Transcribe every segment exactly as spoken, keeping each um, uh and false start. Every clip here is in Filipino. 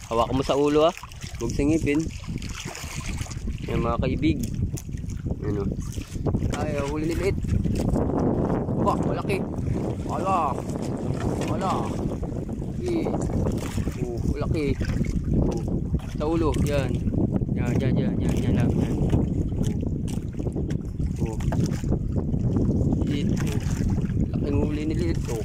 Hawakan mo sa ulo ha. Huwag singipin. Yan mga kaibig. Ano? Ay, huli ni liit. Wah, malaki. Wala. Wala. Eh. Oh, malaki. Oh. Sa ulo, yan. Yan, yan, yan, yan, yan lang. Yan. Oh. Oh. Liit. Oh. Laking huli ni liit. Oh.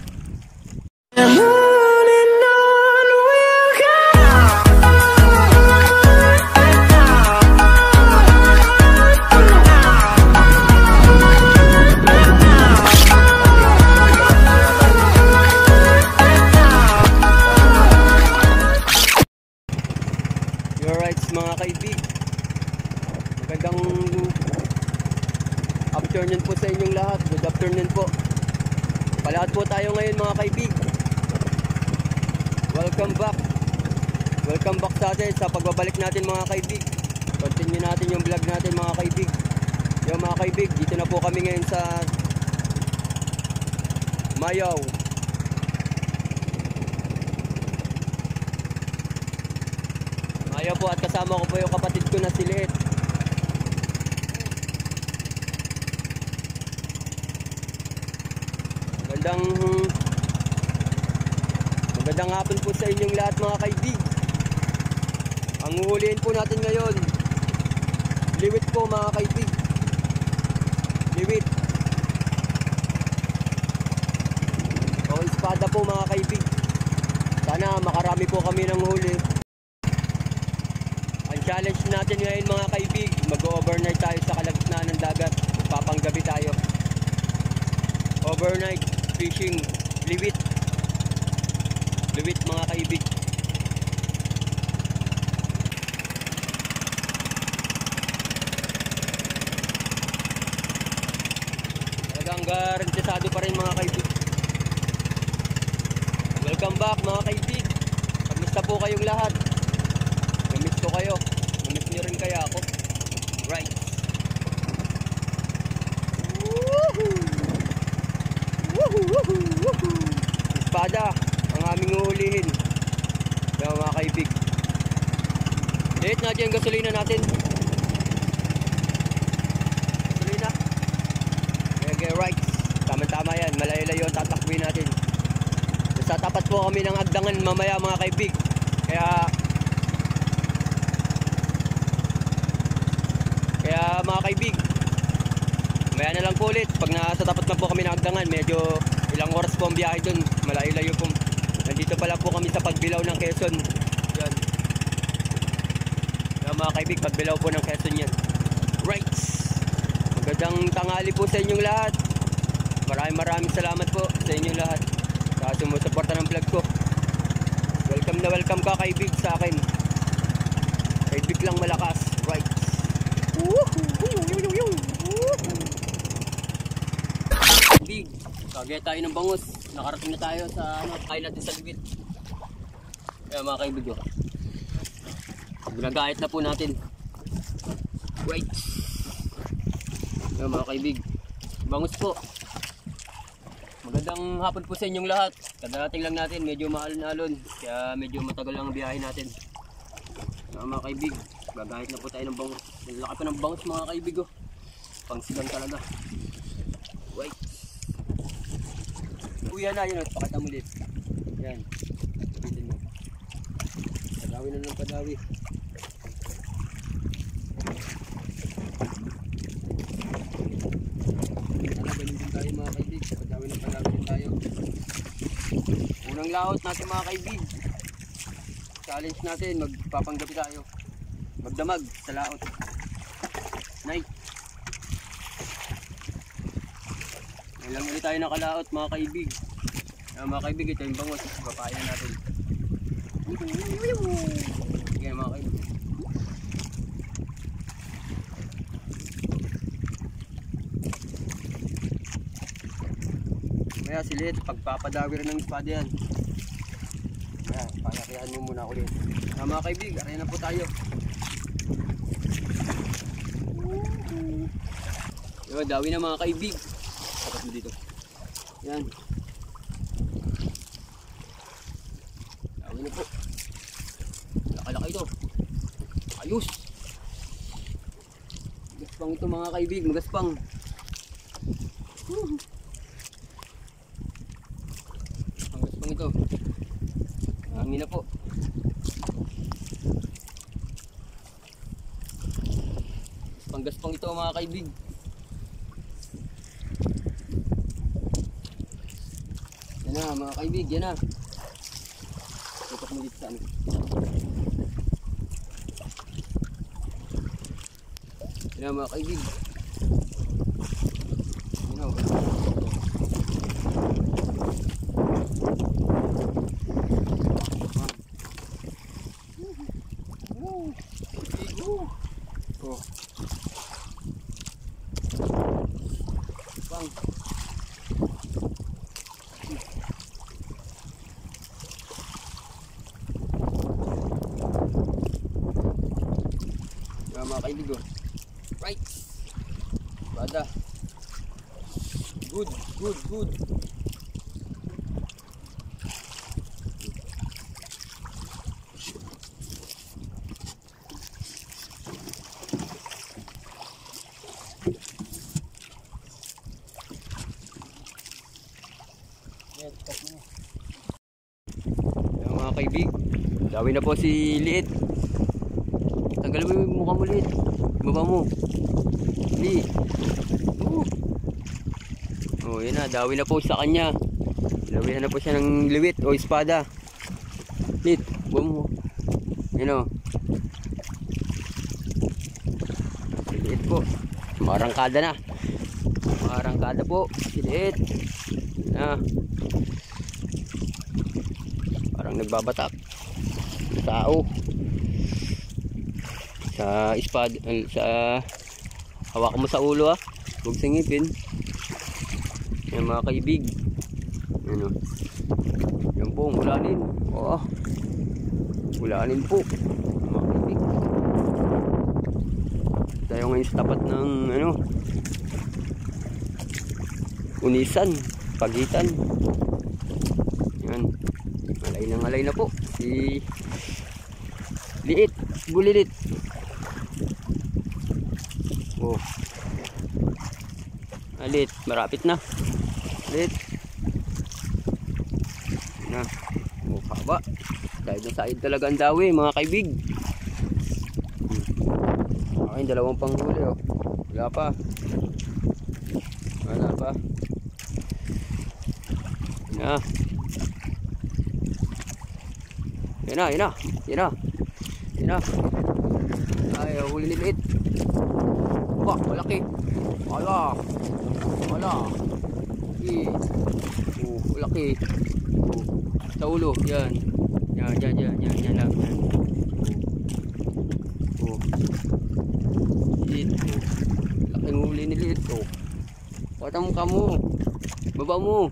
Mga kaibig, magandang afternoon po sa inyong lahat. Good afternoon po. Palahat po tayo ngayon mga kaibig. Welcome back. Welcome back sa atin sa pagbabalik natin mga kaibig. Continue natin yung vlog natin mga kaibig. Yung mga kaibig, dito na po kami ngayon sa Mayaw. Ayaw po at kasama ko po yung kapatid ko na si Liit. Magandang Magandang hapon po sa inyong lahat mga kaibig. Ang uhulihin po natin ngayon, liwit po mga kaibig. Liwit o espada po mga kaibig. Sana makarami po kami ng huli. Ang challenge natin ngayon mga kaibig, mag-overnight tayo sa kalagitnaan ng dagat. Papanggabi tayo. Overnight fishing, liwit. Liwit mga kaibig. Talagang garantisado pa rin mga kaibig. Welcome back mga kaibig. Kamusta po kayong lahat? Namiss ko kayo. Namiss niyo rin kaya ako. Right. Woohoo! Woohoo! Woohoo! Woohoo! Espada ang aming uhulihin. Kaya mga kaibig. Liit natin yung gasolina natin. Gasolina. Okay, okay, right. Tama-tama yan. Malayo-layo ang tatakbuhin natin. Sa tapat po kami ng Agdangan mamaya mga kaibig. Kaya Kaya mga kaibig, maya na lang po ulit. Pag nasa tapat na po kami ng Agdangan, medyo ilang oras po ang biyahe dun. Malayo-layo po. Nandito pala po kami sa Pagbilao ng Quezon. Yan. Kaya mga kaibig, Pagbilao po ng Quezon yan. Right. Magandang tanghali po sa inyong lahat. Maraming maraming salamat po sa inyong lahat sa sumusuporta ng vlog ko. Welcome na welcome ka kaibig sa akin. Kaibig lang malakas. Right. Big, kagaya tayo ng bangus. Nakarating na tayo sa ano, kain natin sa libit. Kaya mga kaibig ko, ginagait na po natin. Right. Kaya mga kaibig, bangus po. Magandang hapon po sa inyong lahat. Kadarating lang natin, medyo maalon-alon. Kaya medyo matagal lang ang biyahe natin. Kaya mga kaibig, gagahit na po tayo ng bangus. Ang laki pa ng bangus mga kaibig oh. Pangsigang talaga. Wait. Uyan na yun. Pakita mo ulit. Yan. Sabitin mo. Padawi na ng padawi. Sana ganun din tayo mga kaibig. Padawi ng padawi din tayo. Unang laot natin mga kaibig. Challenge natin. Magpapanggabi tayo. Magdamag sa laot. Night. Ilang ulit tayo nakalaot mga kaibig. Kaya mga kaibig, ito yung bangus. Papayan natin. Kaya mga kaibig. Kaya silit, pagpapadawi rin ng espada yan. Kaya, pakakayaan mo muna ulit. Kaya mga kaibig, aray na po tayo. Yo, dawi na mga kaibig. Tapat mo dito. Yan. Dawi na po. Ayos. Magaspang ito mga kaibig, magaspang. Magaspang ito. Hangin na po. Gaspang ito mga kaibig. Yan na mga kaibig, yan na. Tutok mo dito sa ano. Yan na mga kaibig. Yan na. Oh. Bang. Yan mga kaibigo. Right. Bada. Good, good, good. Yan mga kaibig, dawin na po si Liit. Tanggalin mo yung mukha mo, Liit. Baba mo. Liit. Oh. Oh, yan na, dawin na po sa kanya. Dawin na po siya ng liwit o espada. Liit, baba mo. Yan o. Si Liit po. Marangkada na. Marangkada po. Si Liit. Ah. Parang nagbabatak sa tao sa ispad sa hawak mo sa ulo, ah, huwag singipin. Yan mga kaibig, ano, yan po ulanin. Oo, ulanin po mga kaibig. Tayo ngayon sa tapat ng ano, Unisan, Pagitan. Yan, alay na alay na po si Liit, Bulilit. Oh, Liit, marapit na. Liit na. Oh, haba. Dahil na side talaga ang dawi mga kaibig. Okay, dalawang panghuli, oh. Wala pa. Wala pa. Na. Yan na, yan na, yan na, yan na. Ay, huli ni Liit. Wah, malaki. Wala. Wala. Eh. Oh, malaki. Oh, sa ulo, yan. Yan, yan, yan, yan, yan lang. Yan. Oh. Oh. Liit. Oh. Laking huli ni Liit. Oh. Patang ka mo. Baba mo.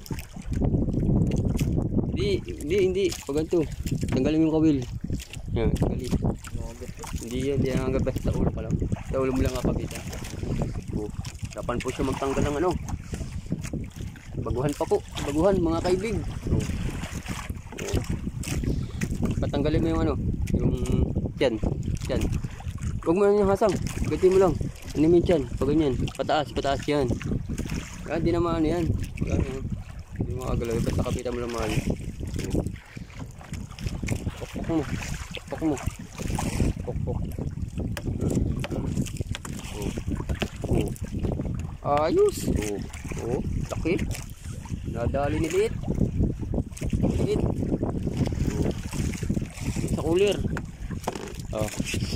Hindi, hindi, hindi. Pag ganito, tanggalin mo yung kawil. Yan, tanggalin. Hindi yan, hindi yan hanggang basta sa ulo pa lang. Sa ulo mo lang kapagitan. Oh, dapan po siya magtanggal ng ano. Baguhan pa po, baguhan mga kaibig. Oh. Oh. Patanggalin mo yung ano, yung tiyan, tiyan. Huwag mo lang yung hasang, gatin mo lang. Ano mo yung tiyan, pag ganyan, pataas, pataas yan. Yan, di naman ano yan. Yan, yan. Hindi mo agalaw, basta kapitan mo lang mahal. Pokpok mo, pokpok mo. Pokpok. Oh. Oh. Ayos. Oh. Oh, laki. Nadali ni Liit. Liit. Oh. Sa kulir. Oh.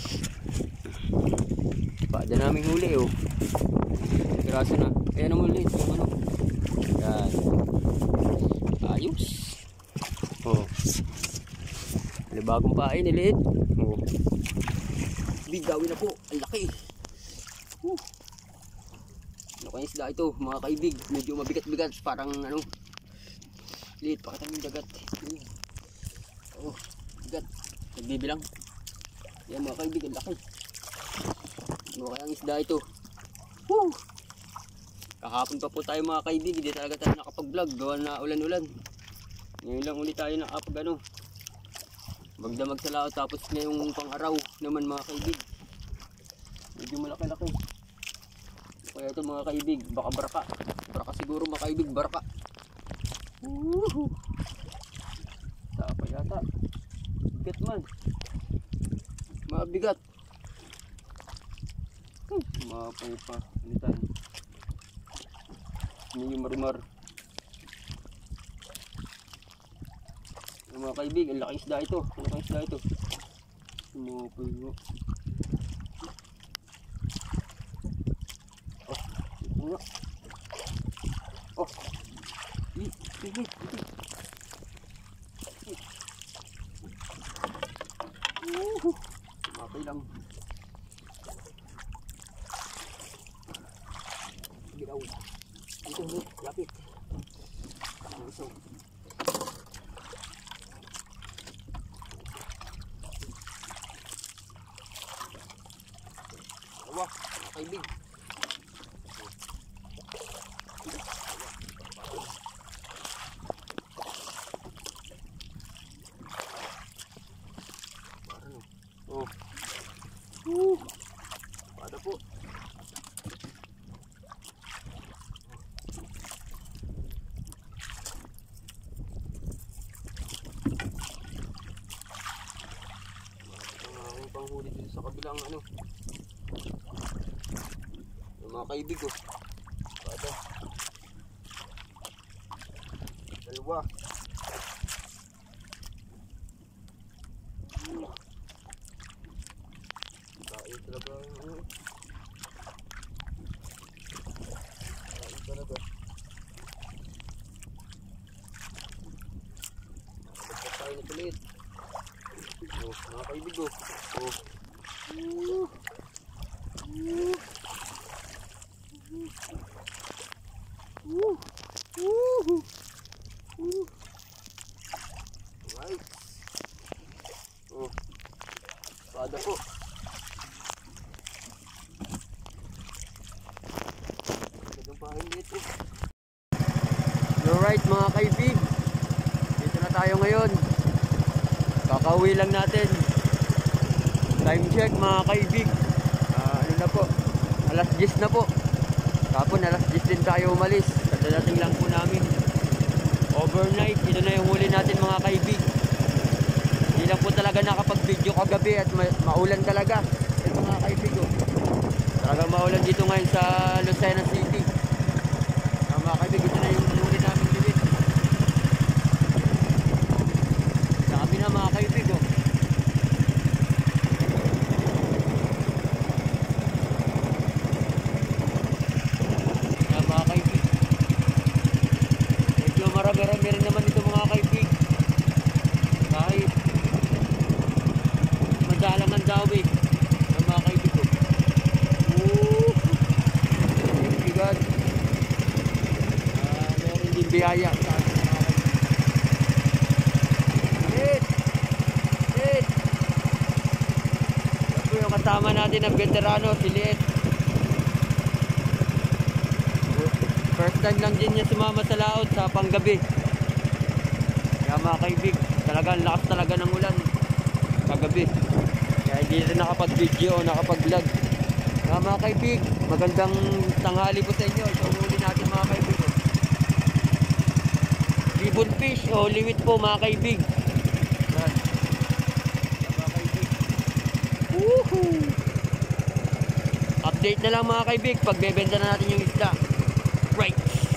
Pada naming huli, oh. Piraso na. Ayan ang Liit, yung ano. Yan. Ayos. Oh. May bagong pain ni Liit. Oh. Bigawin na po. Ang laki. Uh. Ano kayang isda ito mga kaibig. Medyo mabigat-bigat. Parang ano. Liit. Pakita mo yung dagat. Oh. Bigat. Nagbibilang. Yan mga kaibig. Ang laki. Ano kayang isda ito. Woo. Kahapon pa po tayo mga kaibig. Hindi talaga tayo nakapag-vlog. Gawa na ulan-ulan. Ngayon lang ulit tayo nakapag ano. magdamag sa laot, tapos ngayong pang-araw naman mga kaibig. Medyo malaki-laki. Kaya ito mga kaibig, baka baraka. Baraka siguro mga kaibig, baraka. Woohoo! Tapa yata. Bigat man. Mabigat. Hmm, mapay pa. Anitan. Ini yung marimar. Mga kaibig, ang laki isda ito. Ang laki isda ito. Mapay mo. Oh, ito nga. Oh. Ih, ih, ih. Woohoo! Mapay lang. Ginaw. Ito mo, lapit. Ito. Wah, kaibig. Oh. Uh. Ada po. Ang panghuli dito sa kabilang ano. Yung mga kaibig ko. Ada. Dalawa. Kain talaga ano. Kain talaga. Nakabagkat tayo na kulit. Oh, mga kaibig ko. Oh. Uh. Uh. Uh. Uh. Uh. Right. Oh. Pada po. Alright mga kaibig, dito na tayo ngayon. Kakauwi lang natin. Time check mga kaibig, uh, ano na po, alas diyes na po. Kapon alas diyes din tayo umalis. Kadadating lang po namin. Overnight, ito na yung huli natin mga kaibig. Hindi lang po talaga nakapag-video kagabi at ma maulan talaga. Ito mga kaibig oh. Talaga maulan dito ngayon sa Lucena City. Uh, mga kaibig, ito na yung huli namin limit. Sa kami na mga kaibig oh. Kaya mga kaibig, medyo marami-rami rin naman ito mga kaibig. Kahit madalang ang dawig ng mga kaibig ko. Woo! Bigat. Uh, meron din biyaya sa ating mga kaibig. Hit! Hit! Yan po yung kasama natin ng veterano, si Liet. First time lang din niya sumama sa laot sa panggabi. Kaya mga kaibig, talagang lakas talaga ng ulan kagabi. Kaya hindi rin nakapag-video o nakapag-vlog. Kaya mga kaibig, magandang tanghali po sa inyo. Ito huli natin mga kaibig. Ribbon fish o liwit po mga kaibig. Yan. Kaya mga kaibig. Woohoo! Update na lang mga kaibig pag bebenta na natin yung isda. Right.